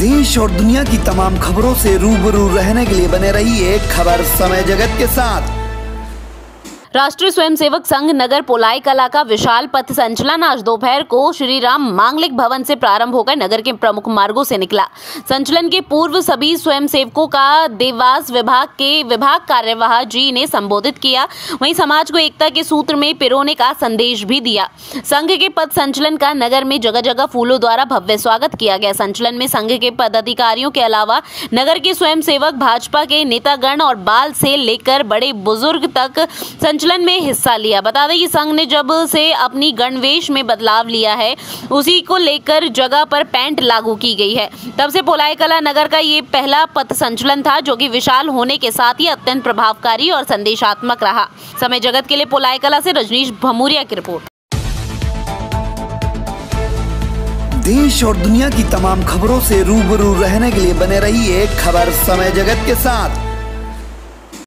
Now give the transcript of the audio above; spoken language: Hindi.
देश और दुनिया की तमाम खबरों से रूबरू रहने के लिए बने रहिए खबर समय जगत के साथ। राष्ट्रीय स्वयंसेवक संघ नगर पोलाई कला का विशाल पथ संचलन आज दोपहर को श्री राम मांगलिक भवन से प्रारंभ होकर नगर के प्रमुख मार्गों से निकला। संचलन के पूर्व सभी स्वयंसेवकों का देवास विभाग के विभाग कार्यवाह जी ने संबोधित किया। वहीं समाज को एकता के सूत्र में पिरोने का संदेश भी दिया। संघ के पथ संचलन का नगर में जगह जगह फूलों द्वारा भव्य स्वागत किया गया। संचलन में संघ के पदाधिकारियों के अलावा नगर के स्वयंसेवक, भाजपा के नेतागण और बाल से लेकर बड़े बुजुर्ग तक संचलन में हिस्सा लिया। बता दें कि संघ ने जब से अपनी गणवेश में बदलाव लिया है, उसी को लेकर जगह पर पैंट लागू की गई है। तब से पोलाई कला नगर का ये पहला पथ संचलन था, जो कि विशाल होने के साथ ही अत्यंत प्रभावकारी और संदेशात्मक रहा। समय जगत के लिए पोलाई कला से रजनीश भमूरिया की रिपोर्ट। देश और दुनिया की तमाम खबरों से रूबरू रहने के लिए बने रहिए खबर समय जगत के साथ।